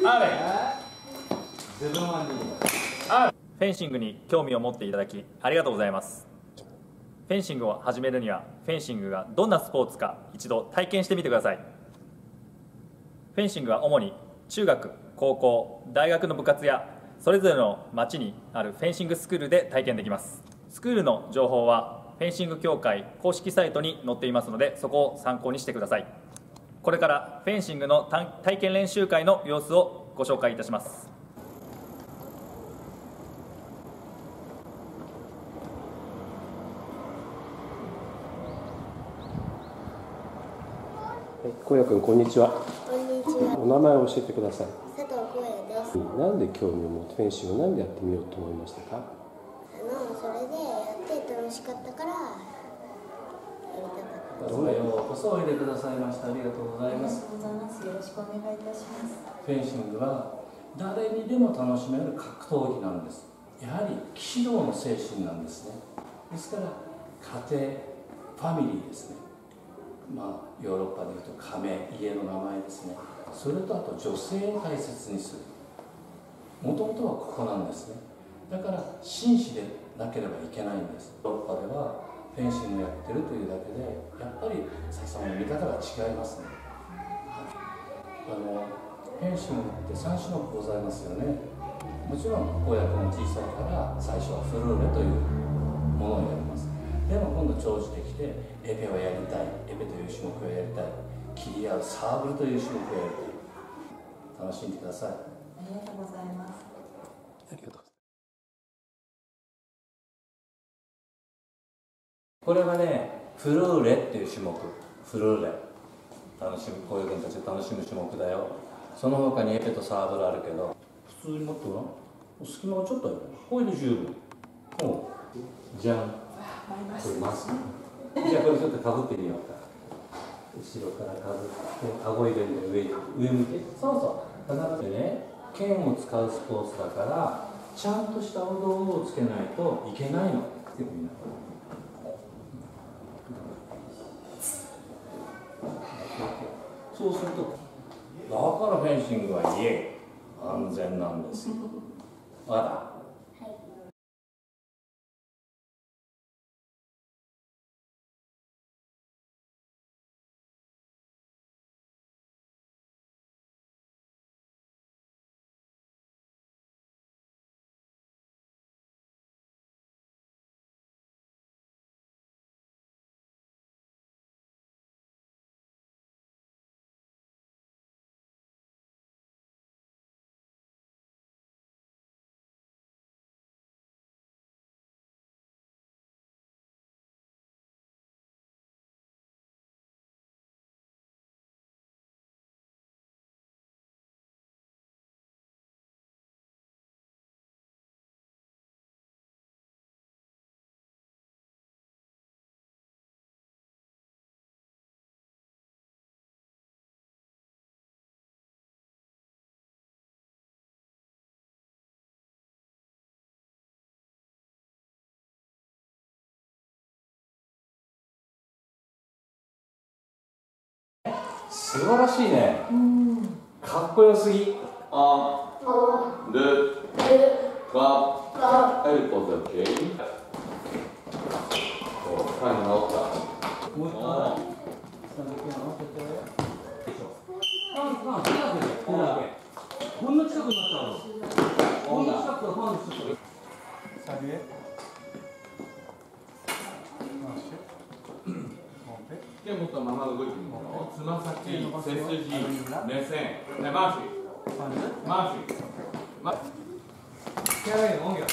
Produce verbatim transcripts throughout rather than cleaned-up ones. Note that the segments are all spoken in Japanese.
あれフェンシングに興味を持っていただきありがとうございます。フェンシングを始めるにはフェンシングがどんなスポーツか一度体験してみてください。フェンシングは主に中学、高校、大学の部活やそれぞれの町にあるフェンシングスクールで体験できます。スクールの情報はフェンシング協会公式サイトに載っていますので、そこを参考にしてください。これからフェンシングの体験練習会の様子をご紹介いたします。 小谷君、こんにちは。 こんにちは。 お名前を教えてください。 佐藤光也です。 なんで興味を持ってフェンシングをなんでやってみようと思いましたか？ あのそれでやって楽しかったからやりたかった。 どうぞようこそおいでくださいました。ありがとうございます。 ありがとうございます。よろしくお願いいたします。 フェンシングは誰にでも楽しめる格闘技なんです。やはり騎士道の精神なんですね。ですから家庭、ファミリーですね。まあ、ヨーロッパでいうと家名、家の名前ですね。それとあと女性を大切にする。もともとはここなんですね。だから紳士でなければいけないんです。ヨーロッパではフェンシングをやってるというだけでやっぱり笹の見方が違いますね。あのフェンシングってさん種目ございますよね。もちろん公約の小さいから最初はフルーレというものをやります。でも今度長じてきてエペをやりたい、エペという種目をやりたい、切り合うサーブルという種目をやりたい。楽しんでください。 ありがとうございます。 ありがとう。 これはね、フルーレっていう種目。フルーレ楽しむ、こういう君たちで楽しむ種目だよ。その他にエペとサーブルあるけど、普通に持ってごらん。隙間がちょっとある。これで十分。おうじゃん。これマスク。じゃあこれちょっとかぶってみようか。後ろからかぶって顎入れるで上上向け。そうそう。必ずね、剣を使うスポーツだからちゃんとした道具をつけないといけないの。よくみんな。そうすると、だからフェンシングは家安全なんですよ。わかった？素晴らしいね。かっこよすぎ。あ、ル、が、エルポーズ、オッケー。はい、直った。もう一回。こんな近くになっちゃうの。こんな近くからファンの人と。下げ。手を持ったまま動いてみるよ。つま先、背筋、目線、ね、回し。回し。ま。気合いの音楽。はい。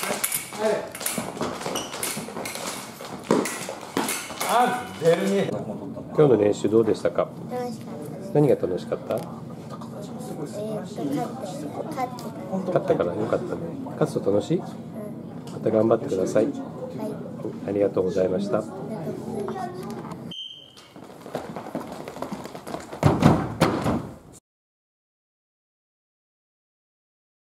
あ、出るね。 今日の練習どうでしたか？ 楽しかったです。 何が楽しかった？ えー、勝って勝って勝ったからよかったね。勝つと楽しい？また頑張ってください。 はい。 ありがとうございました。